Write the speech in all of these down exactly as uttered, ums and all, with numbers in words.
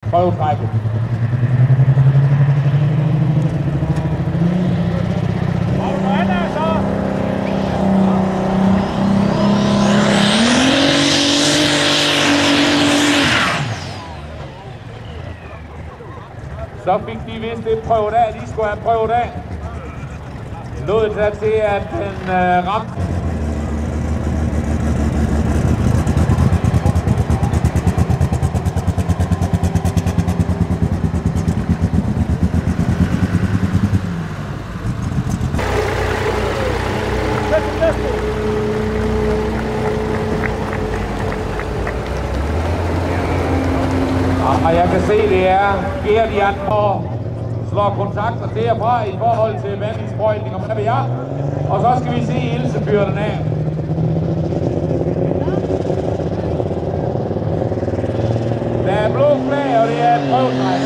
Prøvetrækket. Så fik de vist lidt prøvet af, de skulle have prøvet af. Lod det til, at den øh, ramte. Og jeg kan se, det er Gert Jan og slår kontakter derfra i forhold til vandindsprøjtning og hvad ved jeg. Og så skal vi se Ilse fyre den af. Der er blå flag, og det er et prøvetræk.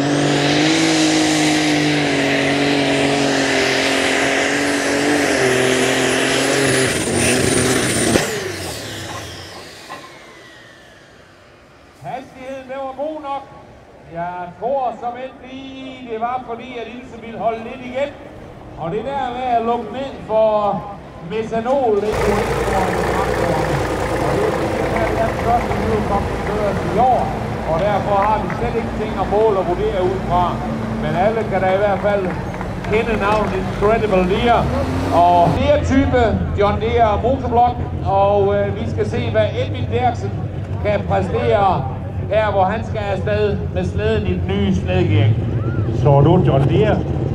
Hastigheden, den var god nok. Jeg tror som end lige, det var fordi, at Ilse ville holde lidt igen. Og det der med at lukke ned for metanol, det er jo ikke for en traktor. Og det er den første nyudkomst, der kører i år. Og derfor har vi slet ikke ting at måle og vurdere ud fra. Men alle kan da i hvert fald kende navnet Incredible Deer. Og Deer-type John Deere motorblok. Og øh, vi skal se, hvad Edvin Derksen kan præstere her, hvor han skal afsted med slæden i den nye slædegear. Så du John Deere?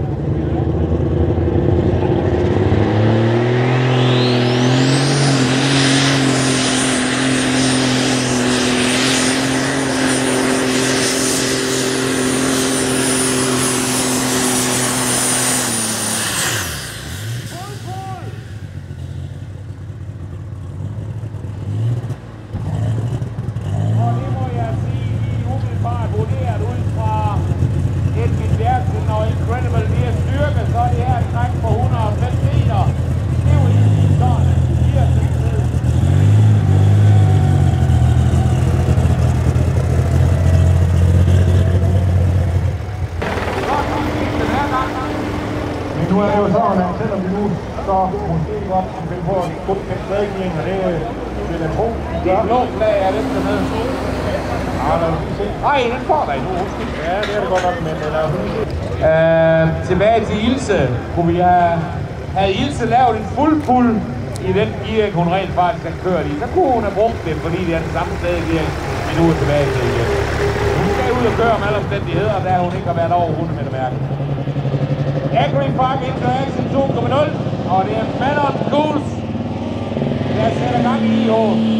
Nu er det jo sådan, at selvom vi nu så måske godt kan finde på at godkende slædegien, og det vil jeg tro, det er blå flag, er det ikke dernede? Ja, lad os lige se. Nej, den får dig nu, undskyld. Ja, det er det godt nok, men lad os lige se. Øh, tilbage til Ilse. Kunne vi have, havde Ilse lavet en fuld pull i den gear, hun rent faktisk har kørt i, så kunne hun have brugt det, fordi det er den samme slædegear, vi nu er tilbage til igen. Hun skal ud og køre med alle omstændigheder, da hun ikke har været over hundrede meter mærke. Agri-Park Interaction to punkt nul, og det er Manon Cools, der sætter gang i I H.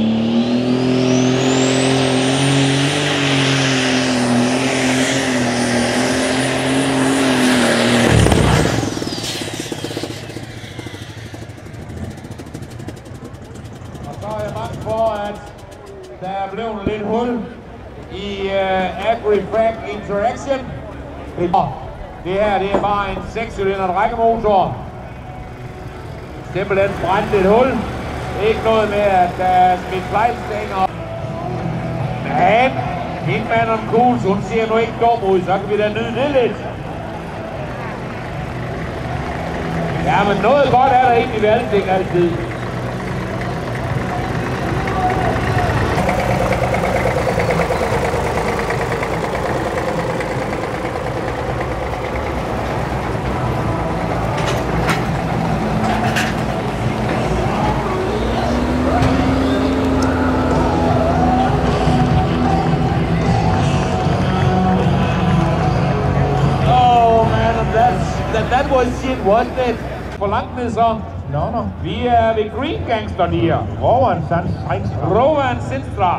Og så er jeg bange for, at der er blevet lidt hul i uh, Agri-Park Interaction. Det her, det er bare en sekscylindret rækkemotor. Simpelthen brændt et hul. Ikke noget med, at der er smidt flejlstænger. Men Hitman on Cools, hun siger nu ikke dum ud, så kan vi da nyde det lidt. Ja, men noget godt er der egentlig ved alting altid. That was shit, wasn't it? Hvor langt ned så? Nå, no, nå. No. Vi er ved Green Gangster Deer. Rowan Sinstra. Rowan Sinstra.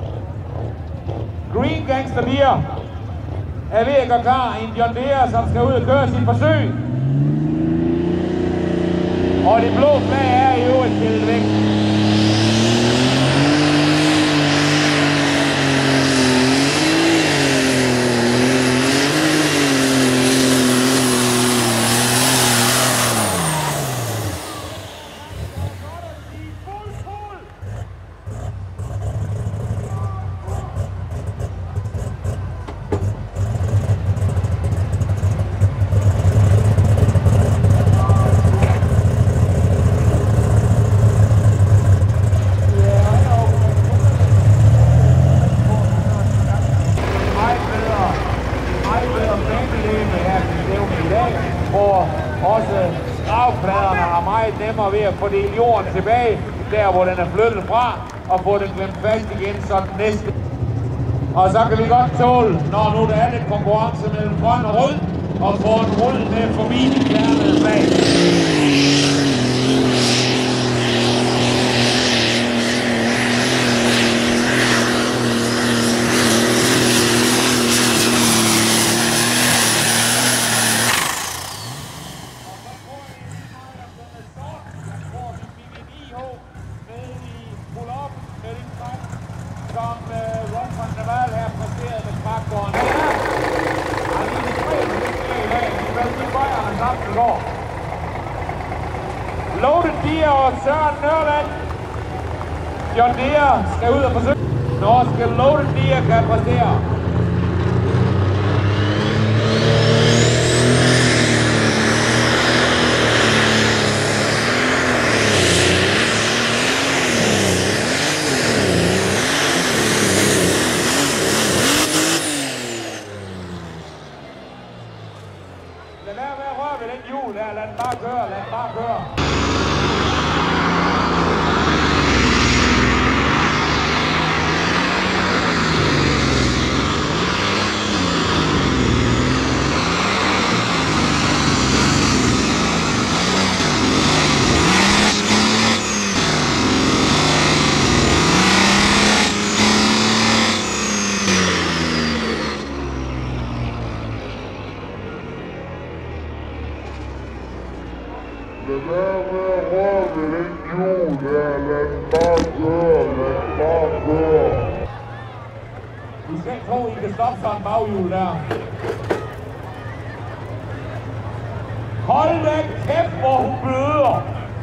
Green Gangster Deer er ved at gå klar. En John Deere, som skal ud og køre sit forsøg. Og det blå flag er i øvrigt stillet væk. fordele jorden tilbage, der hvor den er flyttet fra, og få den klemt fast igen, så den næste. Og så kan vi godt tåle, når nu der er lidt konkurrence mellem grøn og rød, og få en rød med forbi de kværnede flag. Som uh, Ron van der Waal her præsterede med traktoren her. Han er lige ekstremt lidt i dag, men vel de bøjerne sammen i går. Loaded Deer og Søren Nørland. John Deere skal ud og forsøge. Norske Loaded Deer kan præstere. Lad være med at røre ved den hjul der, lad den bare køre, lad den bare køre. Lad være med at røre ved den hjul der, lad den bare køre, lad den bare køre. I skal ikke tro, I kan stoppe sådan en baghjul der. Hold da kæft, hvor hun bløder!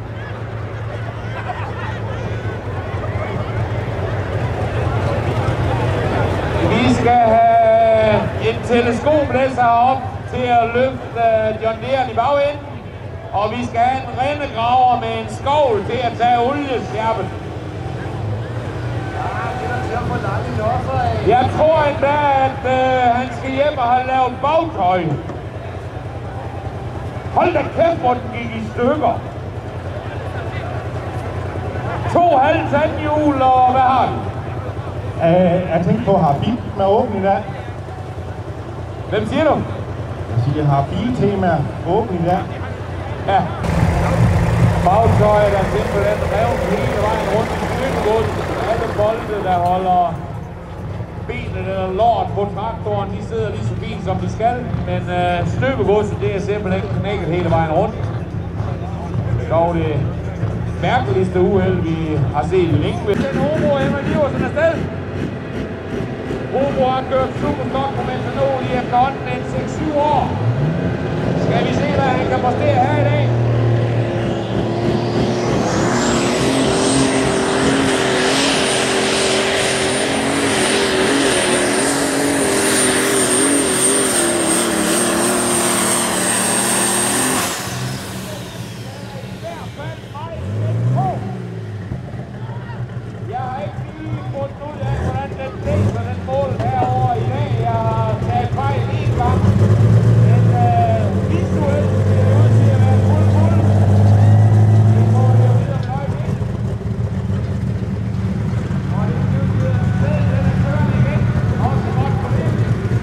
Vi skal have en teleskoplæsser op til at løfte John Deere i bagenden. Og vi skal have en rendegraver med en skovl til at tage olieskærpen. Jeg tror endda, at øh, han skal hjem og have lavet bagtøj. Hold da kæft, hvor den gik i stykker. To halv tandhjul, og hvad har den? Uh, jeg tænkte på, at har bil med åben i dag. Hvem siger du? Jeg siger, at har biltema åben i dag. Ja. Bagtøjet er simpelthen revet hele vejen rundt i stykkegods. Alle bolde, der holder benet eller lort på traktoren, de sidder lige så fint som de skal. Men øh, støbegodset, det er simpelthen knækket hele vejen rundt. Dog det mærkeligste uheld, vi har set i Lyngby. Den homo Emma Iversen afsted. Homo har kørt superstok på metanol i efterhånden en seks syv år. Skal vi se, hvad han kan præstere her i dag? Jeg har ikke lige fundet ud af, hvordan den blæser den mål herovre i dag. Jeg har taget fejl en gang. Men øh, visuelt ser det ud til at være fuld fuld. Det får jeg jo videre fløjt ind. Og det betyder, at stedet den er kørende igen. Også godt for det.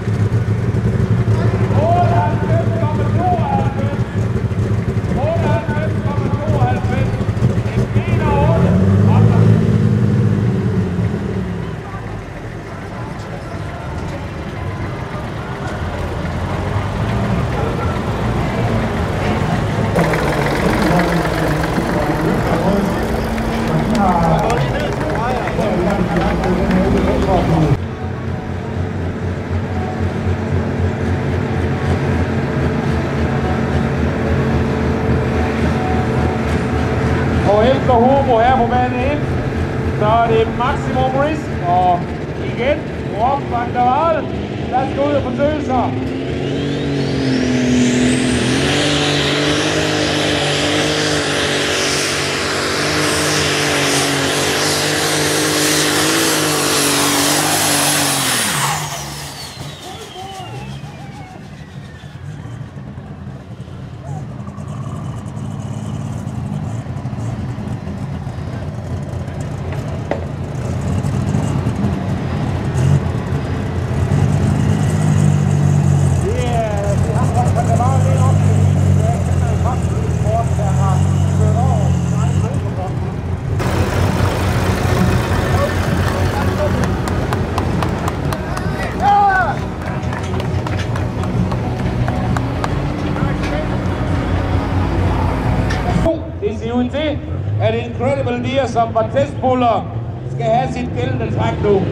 otteoghalvfems komma tooghalvfems. otteoghalvfems komma tooghalvfems. En fire otte. Og efter Homo her på banen ind, så er det Maximum Risk, og igen, Ron van der Waal, lad os gå ud og forsøge sig. John Deere, som var testpuller, skal have sit gældende træk nu.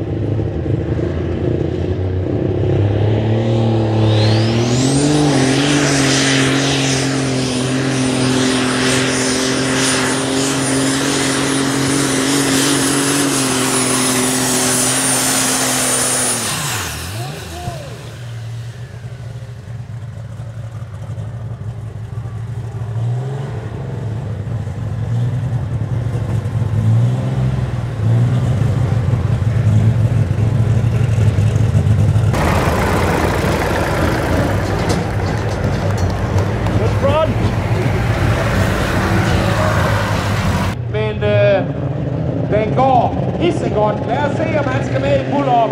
Den går pissegodt. Lad os se, om han skal med i pull-up.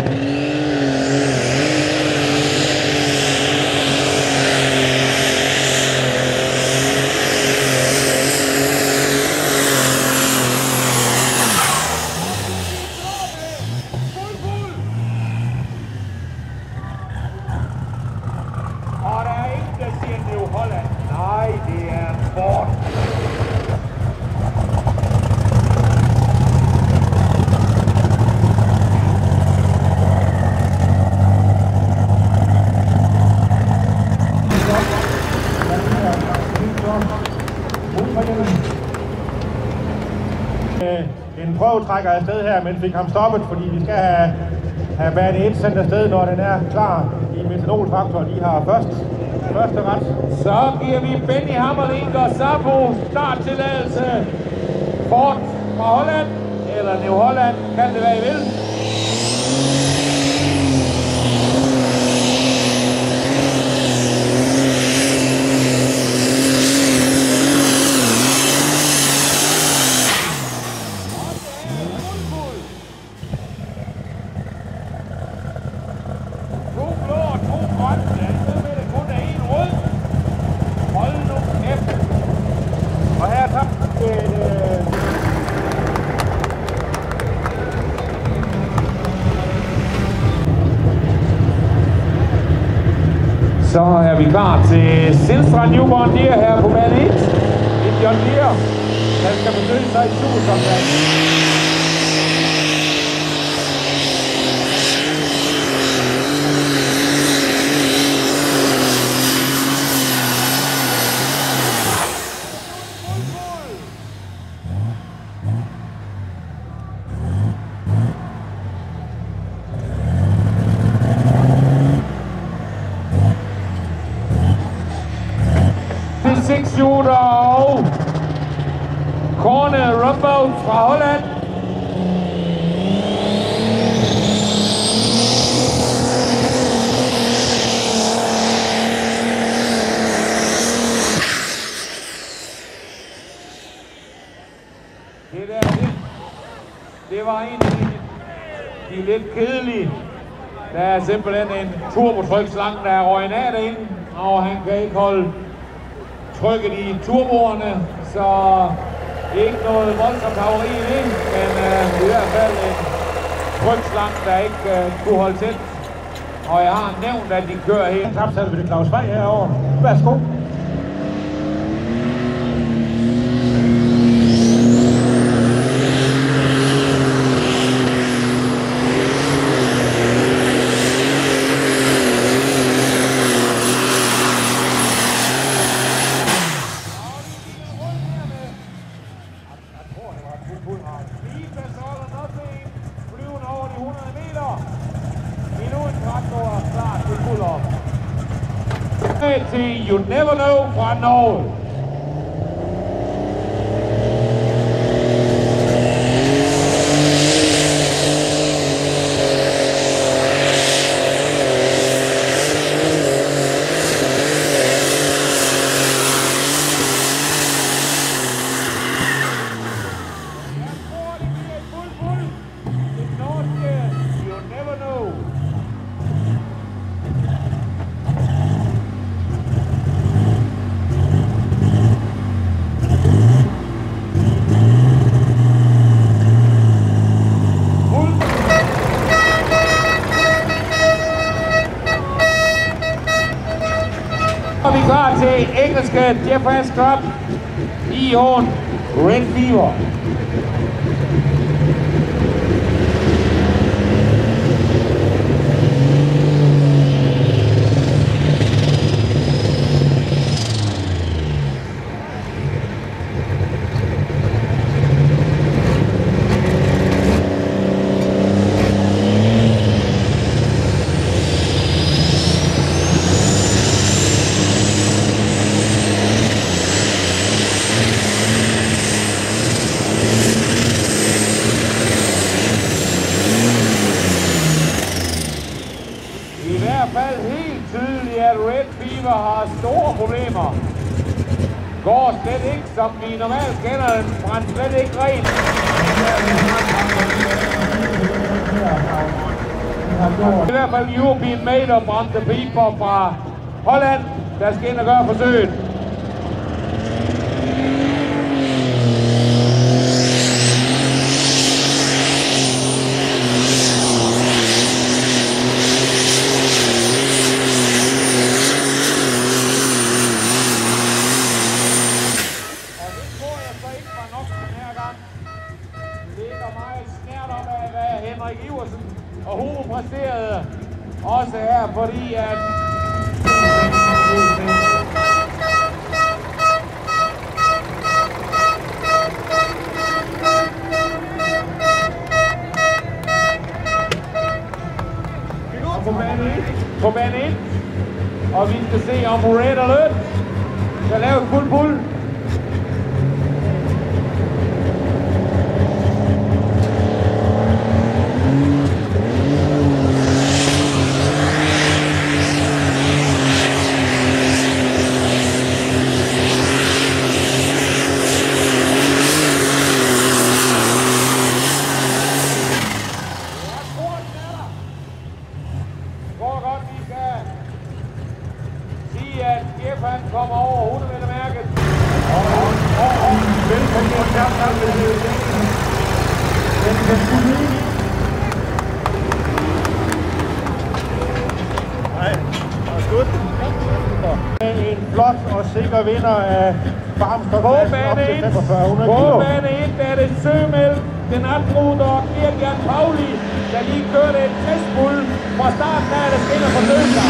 Og der er ingen, der siger New Holland. Nej, det er Ford. En prøvetrækker afsted her, men fik ham stoppet, fordi vi skal have, have bane et sendt afsted, når den er klar i metanoltraktor. De har først første ret. Så giver vi Benny Hammerling og Sabo starttilladelse. Ford fra Holland, eller New Holland, kan det være I vil. Og her tabte det øh... Så er vi klar til Silstrand New John Deere her på bane et. En John Deere, der skal besøge sig i supersomdagen. Six-shooter og Corne Rumbold fra Holland. Det der, det, det var en af de, de lidt kedelige. Der er simpelthen en turbotryksslange, der er røget af derinde, og han kan ikke holde trykket i turboerne, så ikke noget voldsomt haveri i det, men øh, i hvert fald en trykslange, der ikke øh, kunne holde til. Og jeg har nævnt, at de kører helt. Tapsal ved det Claus Frey herovre. Værsgo. You never know fra Norge. Og vi er klar til engelske Jeff Astrup i Horn Red Fever. Har store problemer. Går slet ikke, som vi normalt kender den, brænder slet ikke rent. I hvert fald European Made of Brændte Piber fra Holland, der skal ind og gøre forsøget. Og Hugo præsterede også her, fordi at på bane et, på bane et, og vi skal se om Red Alert kan lave et fuld pull. Han kommer over hundrede meter mærket. Og velkommen til at tage den kan sgu lige. Nej, det var skudt. En flot og sikker vinder af Farmstad-klassen op til femogfyrre hundrede kilo. På bane et er det Sømel, den atruder og Erik Pauli, der lige kørte et testbull fra starten af, der skinner på Sømel.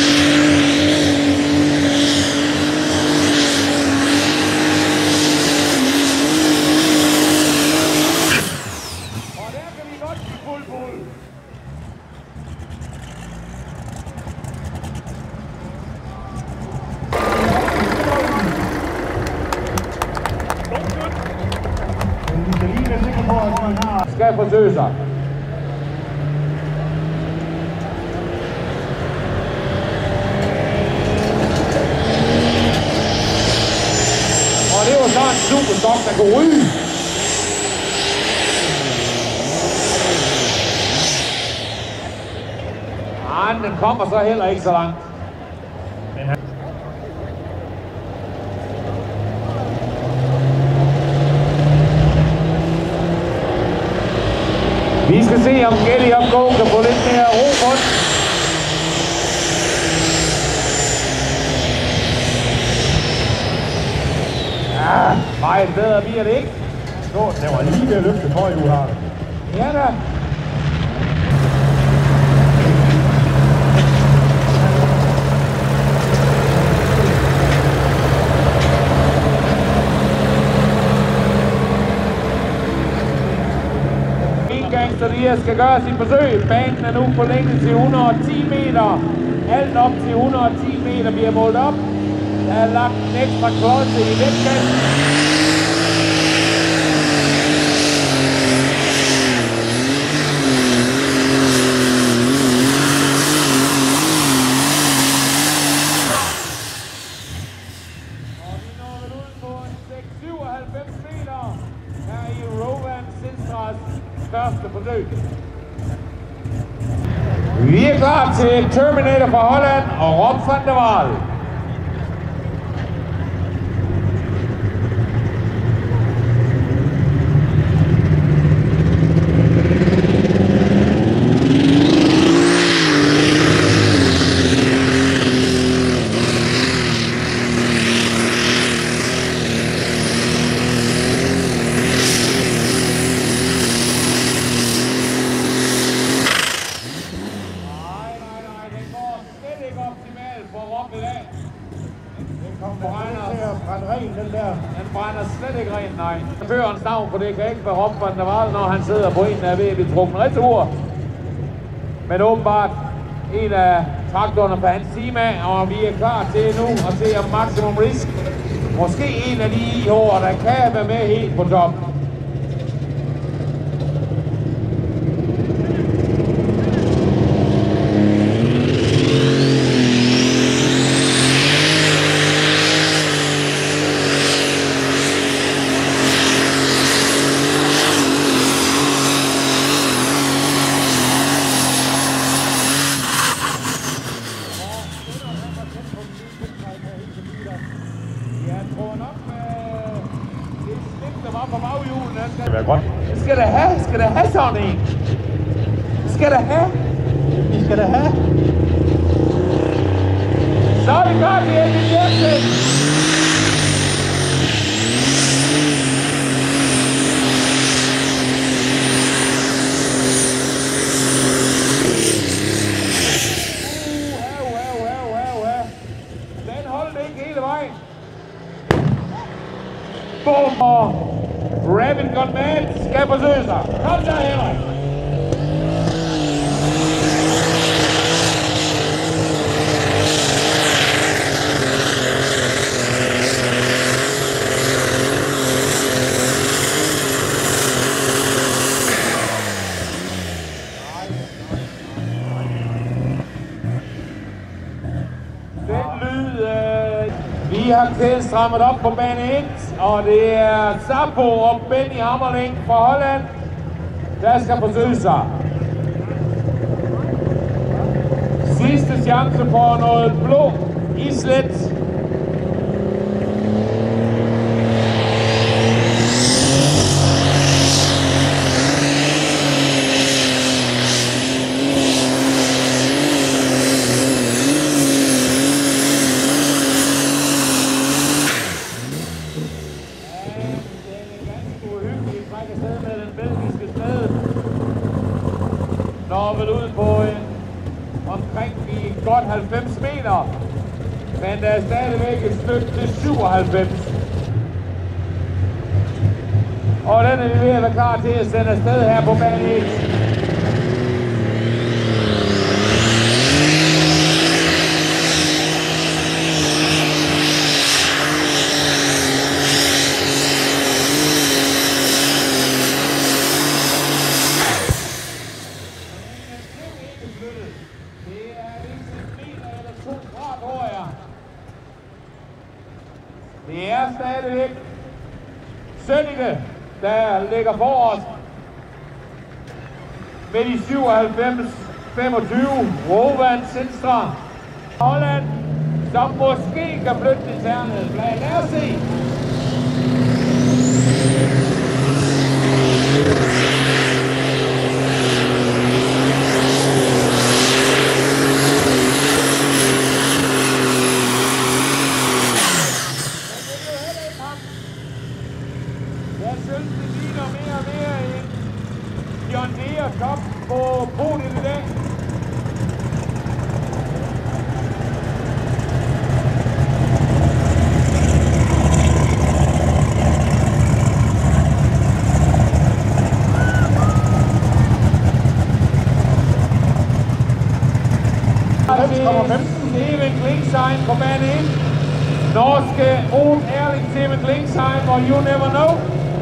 Skal forsøge sig. Og det var så en superstok, der kunne ryge. Ah, den kommer så heller ikke så langt. Vi skal se, om Getty Up Go kan få lidt mere ro på den. Ja, meget bedre bliver det ikke. Nå, det var lige ved at løfte højt, du har. Ja da. Så de skal gøre sit forsøg. Banen er nu forlænget til et hundrede og ti meter. Alt op til et hundrede og ti meter bliver målt op. Der er lagt en ekstra klodse i vægtkassen. Og vi når vel ud på en seks komma syvoghalvfems meter her i Rowan Sinstras første forsøg. Vi er klar til Terminator fra Holland og Rob van der Waal. nej. Førens navn, for det kan ikke være Rob van der Waal, når han sidder på en, der er ved at blive trukket retur. Men åbenbart en af traktorerne på hans team af, og vi er klar til nu at se om Maximum Risk. Måske en af de I H'er, der kan være med helt på top. Det være godt. Skal der have? Skal der have sådan en? Skal der have? Vi skal da have. Så er det godt, vi er lidt hjem. Den holdt ikke hele vejen. Bum! Og Rabbit Gun Man skal forsøge sig. Kom så, Henrik! Den lyd, øh, vi har kæden strammet op på bane et, og det er Zappo og Benny Hammerling fra Holland, der skal forsøge sig. Sidste chance for noget blå islet. Når vel ud på en, omkring de godt halvfems meter, men der er stadigvæk et stykke til syvoghalvfems. Og den er vi ved at være klar til at sende afsted her på bane et. Det er stadigvæk Sønneke, der ligger for os med de syvoghalvfems femogtyve. Rovan Sindstra Holland, som måske kan flytte til ternet. Lad os se. Jeg synes, det ligner mere og mere en John Deere top på podiet i dag. Steven Klingsheim på bane et. Norske Old Erling Steven Klingsheim og You Never Know.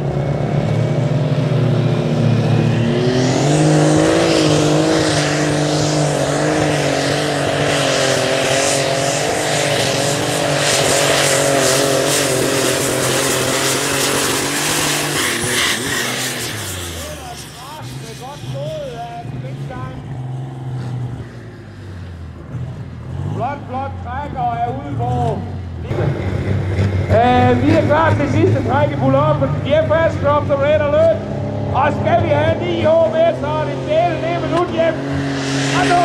Flot, flot trækker og er ude på. Uh, vi er klar til sidste træk i pull-upen. Jeff Askrop, the Red Alert. Og skal vi have ni år med, så er det del det minut, Jeff. Hallo!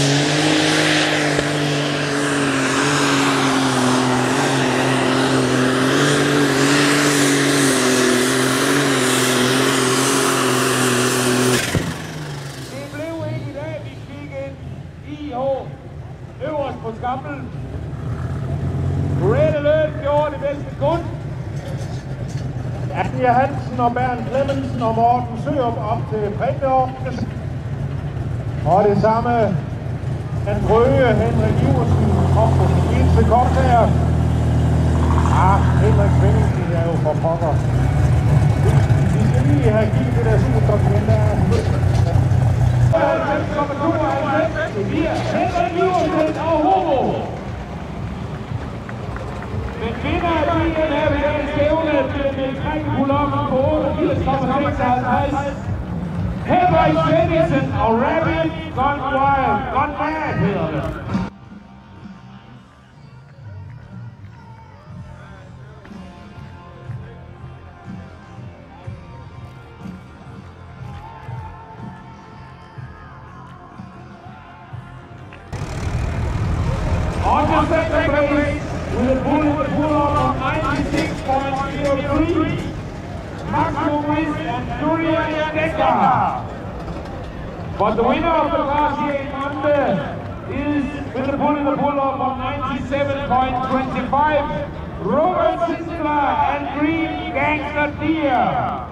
Det blev ikke i dag, vi fik en I H øverst på skamlen. Red Alert gjorde det bedste kun. Ja, Anja Hansen og Bernd Clemmensen og Morten Sørup op til præmieordnet. Og det samme Hans Røge, Henrik Iversen og Ilse Kortager. Ah, Henrik Svendingsen er jo for pokker. Vi skal lige have givet det der superstokment der. halvfems komma tooghalvfems, det bliver Henrik Iversen og Homo. Men vinder af bilen her ved den stævne til en trækpull-up på otteogfirs komma seksoghalvtreds. Henrik Svendingsen og Rabbit Gone Wild, Gone Mad hedder det. On the second place, with a bullet pull-up of ninety-six point zero three, Max Lewis and Julian Decker. But the winner of the Class A Monday is, with a bullet pull-up of ninety-seven point two five, Robert Sisler and Green Gangster Deer.